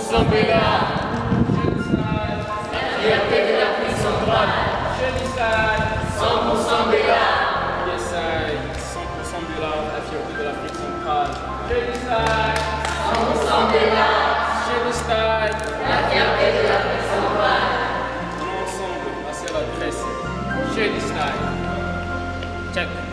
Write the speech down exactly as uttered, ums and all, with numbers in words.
Sambela. La fierté de l'Afrique centrale. cent pour cent Bella. Yes, I. cent pour cent Bella, la fierté de l'Afrique centrale. cent pour cent Bella. Génistyle. La fierté de l'Afrique centrale. On est ensemble, passer à l'adresse. Génistyle. Check.